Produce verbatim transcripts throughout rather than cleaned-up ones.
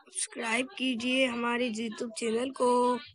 Subscribe कीजिए हमारे YouTube channel को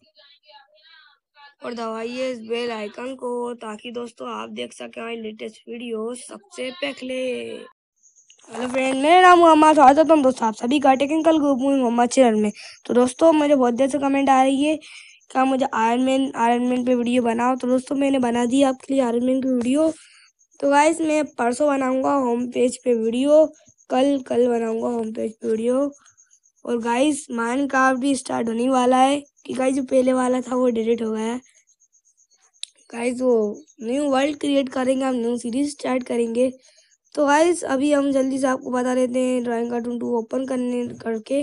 और दबाइए इस बेल आइकन को ताकि दोस्तों आप देख सकें हमारी लेटेस्ट वीडियो सबसे पहले। हेलो फ्रेंड, मेरा नाम मोहम्मद स्वागत हूँ दोस्तों आप सभी का टेक्निकल ग्रुप मोहम्मद चैनल में। तो दोस्तों मुझे बहुत देर से कमेंट आ रही है क्या मुझे आयरन मैन आयरन मैन पे वीडियो बनाओ। तो दोस्तों मैंने बना दी आपके लिए आयरन मैन की वीडियो। तो गाइस मैं परसों बनाऊंगा होम पेज पे वीडियो, कल कल बनाऊंगा होम पेज पे वीडियो। और गाइस माइनक्राफ्ट भी स्टार्ट होने वाला है कि गाइस जो पहले वाला था वो डिलीट हो गया है। गाइस वो न्यू वर्ल्ड क्रिएट करेंगे, हम न्यू सीरीज स्टार्ट करेंगे। तो गाइस अभी हम जल्दी से आपको बता देते हैं ड्राइंग कार्टून टू ओपन करने करके।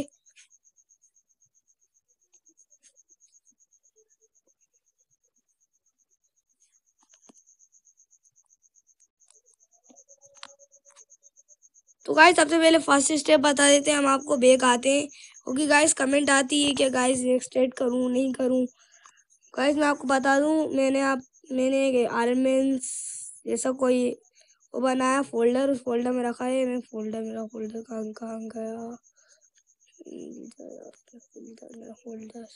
तो गाइस सबसे पहले फर्स्ट स्टेप बता देते हैं हम आपको, बैक आते हैं क्योंकि गाइस कमेंट आती है कि गाइस एक्सटेट करूं नहीं करूं। गाइस मैं आपको बता दूं मैंने आप मैंने आयरन मैन जैसा कोई वो बनाया फोल्डर, उस फोल्डर में रखा है। मैं फोल्डर मेरा फोल्डर कहाँ कहाँ गया फोल्डर मेरा फोल्डर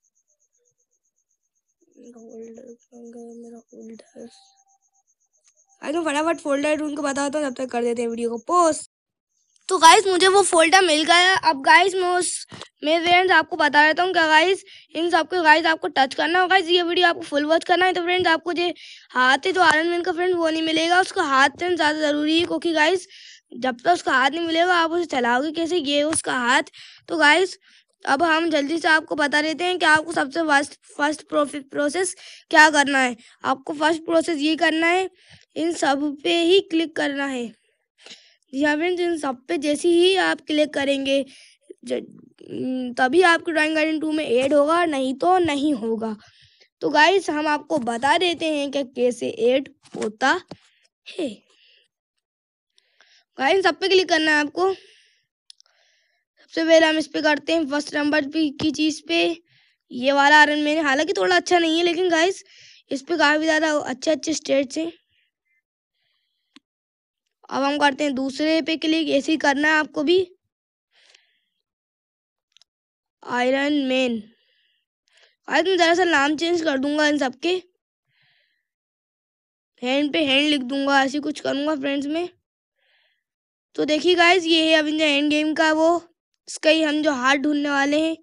मेरा फोल्डर कहाँ गया मेरा फोल्डर। आज मैं फटाफट फोल्डर ढूंढ के बताता हूँ, जब तक कर देते हैं वीडियो को पोस्ट। तो गाइस मुझे वो फोल्डर मिल गया। अब गाइस मैं उस मेरे फ्रेंड्स आपको बता देता हूँ क्या गाइस इन सबको गाइस आपको टच करना होगा। गाइस ये वीडियो आपको फुल वॉच करना है। तो फ्रेंड्स आपको जो हाथ है जो आयरन मैन का फ्रेंड वो नहीं मिलेगा, उसका हाथ फ्रेंड ज़्यादा ज़रूरी है क्योंकि गाइस जब तक उसका हाथ नहीं मिलेगा आप उसे चलाओगे कैसे, ये उसका हाथ। तो गाइस अब हम जल्दी से आपको बता देते हैं कि आपको सबसे फर्स्ट फर्स्ट प्रोसेस क्या करना है। आपको फर्स्ट प्रोसेस ये करना है, इन सब पे ही क्लिक करना है। या फ्रेंड्स इन सब पे जैसे ही आप क्लिक करेंगे तभी आपके ड्राइंग गार्डन टू में ऐड होगा, नहीं तो नहीं होगा। तो गाइस हम आपको बता देते हैं कि कैसे ऐड होता है। गाइस सब पे क्लिक करना है आपको। सबसे पहले हम इस पे करते हैं फर्स्ट नंबर की चीज पे, ये वाला आयरन मैन। हालांकि थोड़ा अच्छा नहीं है लेकिन गाइस इस पे काफी ज्यादा अच्छे अच्छे स्टेट्स हैं। अब हम करते हैं दूसरे पे क्लिक, ऐसे ही करना है आपको भी, आयरन मैन। आज मैं दरअसल नाम चेंज कर दूंगा इन सबके, हैंड पे हैंड लिख दूंगा, ऐसे कुछ करूंगा फ्रेंड्स में। तो देखिए गाइस ये है अभी एंड गेम का वो, इसका ही हम जो हाथ ढूंढने वाले हैं।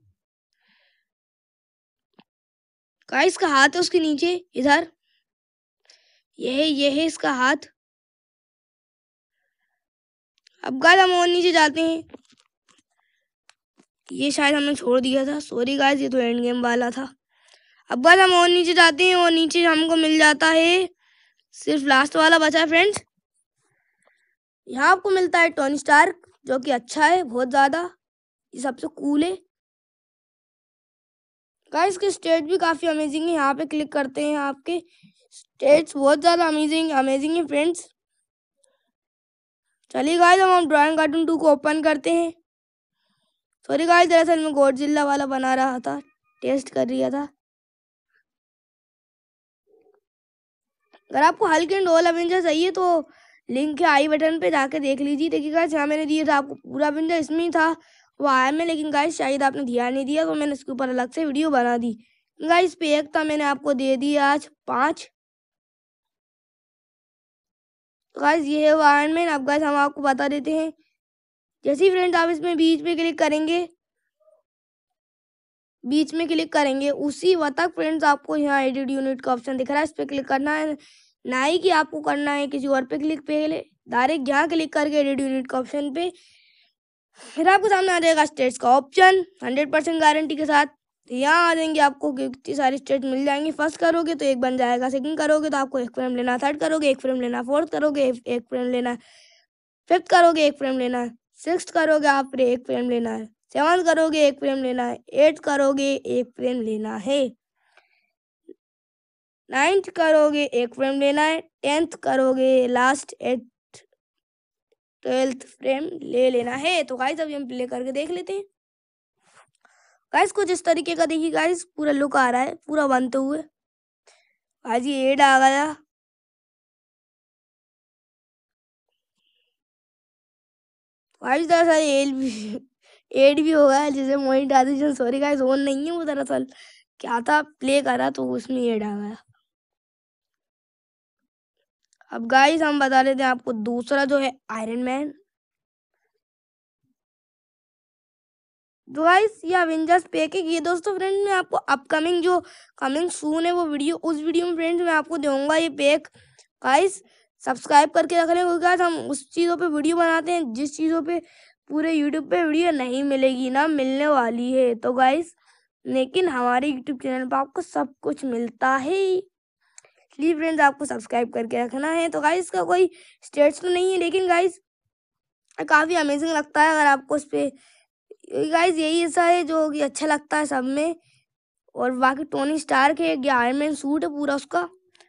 गाइस का हाथ है उसके नीचे इधर, ये है ये है इसका हाथ। अब गाइस हम और नीचे जाते हैं, ये शायद हमने छोड़ दिया था, सॉरी गाइस ये तो एंड गेम वाला था। अब गाइस हम और नीचे जाते हैं और नीचे हमको मिल जाता है सिर्फ लास्ट वाला बचा है फ्रेंड्स। यहाँ आपको मिलता है टोनी स्टार्क जो कि अच्छा है बहुत ज्यादा, ये सबसे कूल है। गाइस के स्टेट भी काफी अमेजिंग है, यहाँ पे क्लिक करते हैं आपके स्टेट्स बहुत ज्यादा अमेजिंग अमेजिंग है फ्रेंड्स। चलिए गाइस हम ड्राइंग कार्टून टू को ओपन करते हैं। सॉरी गाइस दरअसल मैं गॉडजिला वाला बना रहा था, टेस्ट कर रहा था। अगर आपको हल्क एंड ऑल अवेंजर चाहिए तो लिंक है आई बटन पे, जाके देख लीजिए। देखिए गाइस यहाँ मैंने दिया था आपको पूरा अवेंजर, इसमें ही था वो आया में, लेकिन गाइस शायद आपने ध्यान नहीं दिया तो मैंने इसके ऊपर अलग से वीडियो बना दी। गाइस पे एक था, मैंने आपको दे दिया आज पाँच। तो गाइस ये है वो आयरन मैन। अब गाइस हम आपको बता देते हैं, जैसे ही फ्रेंड्स आप इसमें बीच में क्लिक करेंगे बीच में क्लिक करेंगे उसी वक्त तक फ्रेंड्स आपको यहाँ एडिट यूनिट का ऑप्शन दिख रहा है, इस पर क्लिक करना है। ना ही कि आपको करना है किसी और पे क्लिक, पे डायरेक्ट यहाँ क्लिक करके एडिट यूनिट का ऑप्शन पे, फिर आपको सामने आ जाएगा स्टेट्स का ऑप्शन हंड्रेड परसेंट गारंटी के साथ। यहाँ आ जाएंगे आपको कितनी सारी स्टेट मिल जाएंगी। फर्स्ट करोगे तो एक बन जाएगा, सेकंड करोगे तो आपको एक फ्रेम लेना, थर्ड करोगे एक फ्रेम लेना, फोर्थ करोगे एक फ्रेम लेना, फिफ्थ करोगे एक फ्रेम लेना है, सिक्स करोगे आप एक फ्रेम लेना है, सेवन करोगे एक फ्रेम लेना है, एट करोगे एक फ्रेम लेना है, नाइन्थ करोगे एक फ्रेम लेना है, टेंथ करोगे लास्ट एट ट्वेल्थ फ्रेम ले लेना है। तो गाइस अभी हम प्ले करके देख लेते हैं। गाइस कुछ इस तरीके का देखिए गाइस पूरा लुक आ रहा है पूरा बनते हुए। आज ये एड आ गया, गाइस दरअसल एल भी एड भी हो गया जिसे मोनेटाइजेशन, सॉरी गाइस, ऑन नहीं है वो, दरअसल क्या था प्ले करा तो उसमें एड आ गया। अब गाइस हम बता देते हैं आपको दूसरा जो है आयरन मैन। तो गाइस ये अवेंजर्स पैक है। ये दोस्तों फ्रेंड मैं आपको अपकमिंग जो कमिंग सून है वो वीडियो, उस वीडियो में फ्रेंड्स मैं आपको दूंगा ये पैक। गाइस सब्सक्राइब करके रख लें, क्योंकि गाइस हम उस चीज़ों पे वीडियो बनाते हैं जिस चीज़ों पे पूरे यूट्यूब पे वीडियो नहीं मिलेगी, ना मिलने वाली है। तो गाइस लेकिन हमारे यूट्यूब चैनल पर आपको सब कुछ मिलता है, इसलिए फ्रेंड्स आपको सब्सक्राइब करके रखना है। तो गाइस का कोई स्टेट्स तो नहीं है, लेकिन गाइस काफ़ी अमेजिंग लगता है अगर आपको उस पर। गाइस यही ऐसा है जो कि अच्छा लगता है सब में। और बाकी टोनी स्टार्क है, आयरन मैन सूट है पूरा उसका।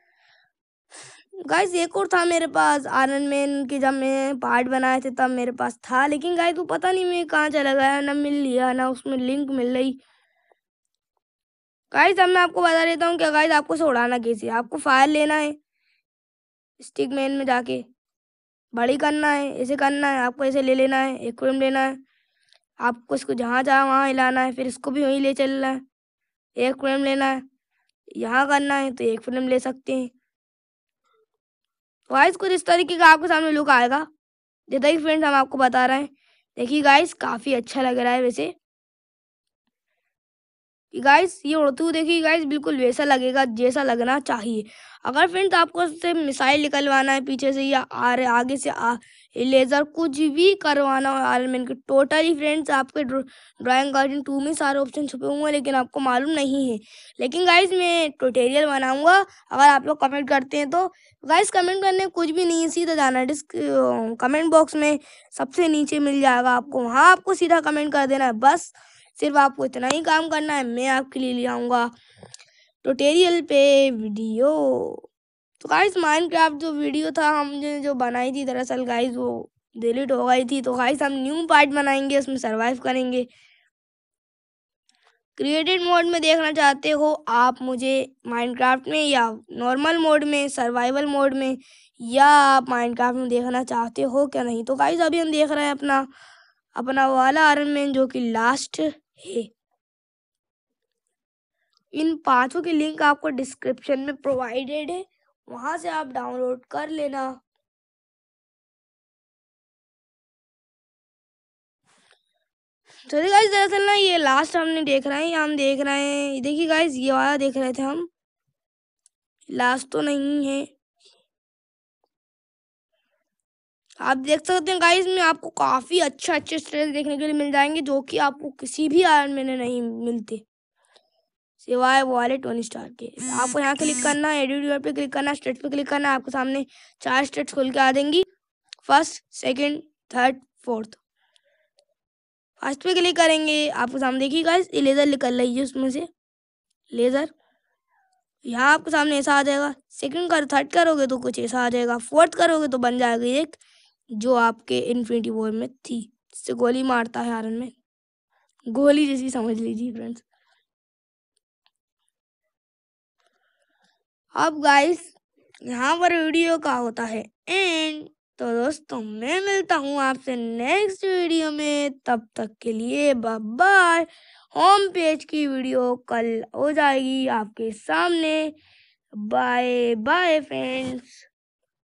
गाइस एक और था मेरे पास आयरन मैन के, जब मैं पार्ट बनाए थे तब मेरे पास था, लेकिन गाइस वो पता नहीं मैं कहाँ चला गया, ना मिल लिया ना उसमें लिंक मिल रही। गाइस अब मैं आपको बता देता हूँ क्या गाइस आपको इसे उड़ाना कैसे। आपको फायर लेना है, स्टिक मैन में जाके बड़ी करना है, ऐसे करना है, आपको ऐसे ले लेना है, एक फ्रेम लेना है, आपको इसको जहाँ जहाँ वहाँ हिलाना है, फिर इसको भी वहीं ले चलना है, एक फ्रेम लेना है, यहाँ करना है तो एक फ्रेम ले सकते हैं। गाइस कुछ इस तरीके का आपके सामने लुक आएगा, जैसा कि फ्रेंड्स हम आपको बता रहे हैं। देखिए गाइस काफ़ी अच्छा लग रहा है वैसे। गाइस ये उड़ते हुए देखिए गाइस बिल्कुल वैसा लगेगा जैसा लगना चाहिए। अगर फ्रेंड्स आपको उससे मिसाइल निकलवाना है पीछे से, या आ आगे से आ लेज़र कुछ भी करवाना हो आयरन मैन के, टोटली फ्रेंड्स आपके ड्राइंग गार्डन टू में सारे ऑप्शन छुपे हुए हैं, लेकिन आपको मालूम नहीं है। लेकिन गाइस मैं ट्यूटोरियल बनाऊंगा, अगर आप लोग कमेंट करते हैं तो। गाइस कमेंट करने कुछ भी नहीं है, सीधा जाना डिस्क कमेंट बॉक्स में सबसे नीचे मिल जाएगा आपको, वहाँ आपको सीधा कमेंट कर देना है। बस सिर्फ आपको इतना ही काम करना है, मैं आपके लिए ले आऊँगा ट्यूटोरियल पे वीडियो। तो गाइस माइनक्राफ्ट जो वीडियो था हमने जो बनाई थी, दरअसल गाइस वो डिलीट हो गई थी। तो गाइस हम न्यू पार्ट बनाएंगे, उसमें सरवाइव करेंगे। क्रिएटेड मोड में देखना चाहते हो आप मुझे माइनक्राफ्ट में, या नॉर्मल मोड में, सर्वाइवल मोड में, या आप माइनक्राफ्ट में देखना चाहते हो क्या नहीं। तो गाइस अभी हम देख रहे हैं अपना अपना वाला आयरन मैन जो कि लास्ट है। इन पांचों की लिंक आपको डिस्क्रिप्शन में प्रोवाइडेड है, वहां से आप डाउनलोड कर लेना। चलिए गाइस दरअसल ना ये लास्ट हमने देख रहे हैं, हम देख रहे हैं, देखिए गाइस ये वाला देख रहे थे हम, लास्ट तो नहीं है। आप देख सकते हैं गाइस में आपको काफी अच्छा अच्छे स्टेज देखने के लिए मिल जाएंगे, जो कि आपको किसी भी आयरन मैन में नहीं मिलते सिवाय वो वाले टोनी स्टार्क के। आपको यहाँ क्लिक करना है, एडिट पे क्लिक करना है, स्टेट्स पे क्लिक करना है, आपके सामने चार स्टेट्स खुल के आ देंगी, first second third fourth. First पे क्लिक करेंगे, आपके सामने देखिए गाइस ये लेज़र निकल रही है, उसमें से लेज़र यहाँ आपके सामने ऐसा आ जाएगा। सेकंड कर थर्ड करोगे तो कुछ ऐसा आ जाएगा, फोर्थ करोगे तो बन जाएगा एक जो आपके इन्फिनिटी वॉर में थी, जिससे गोली मारता है आयरन मैन, गोली जैसी समझ लीजिए फ्रेंड्स। अब गाइस यहाँ पर वीडियो का होता है एंड। तो दोस्तों मैं मिलता हूँ आपसे नेक्स्ट वीडियो में, तब तक के लिए बाय बाय। होम पेज की वीडियो कल हो जाएगी आपके सामने। Bye bye friends.